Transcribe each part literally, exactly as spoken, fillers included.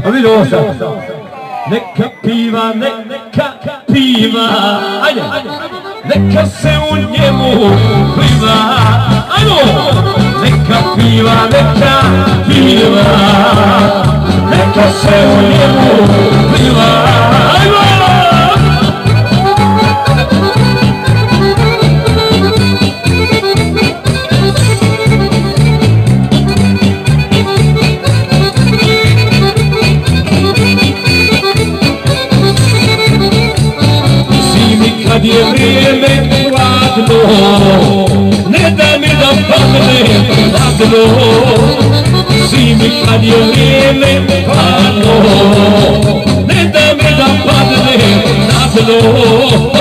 A vidi ovo sad. Neka piva, neka piva, ajde, neka se u njemu pliva, ajmo! Neka piva, neka piva, neka se u njemu pliva, ajmo! Kad je vrijeme hladno, ne da mi da padne na dno. Zimi kad je vrijeme hladno, ne da mi da padne na dno.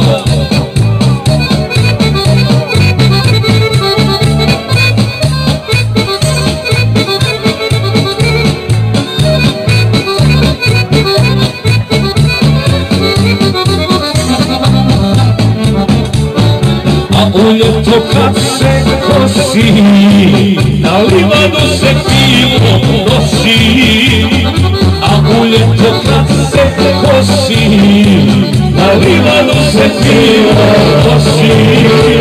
U ljeto kad se kosi, na livadu se pivo nosi. A u ljeto kad se kosi, na livadu se pivo nosi.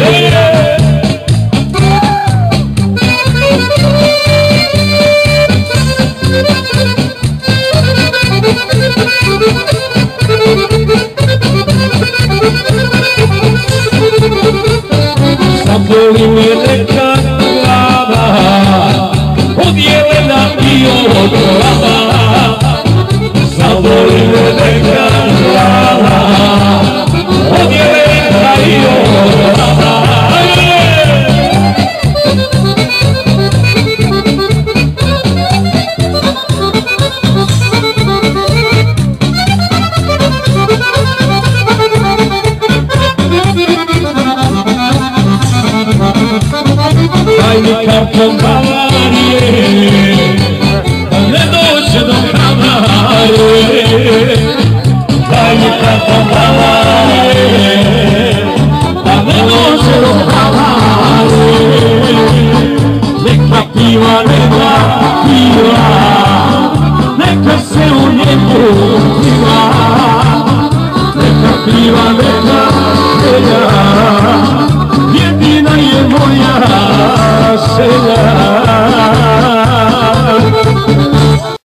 Zaboli me neka glava, odjelena i od glava. Zaboli me neka glava, odjelena i od glava. Daj mi karton Bavarije, da ne dođe do Havarije. Daj mi karton Bavarije, da ne dođe do Havarije. Neka piva, neka piva, neka se u njemu pliva. Neka piva, neka piva,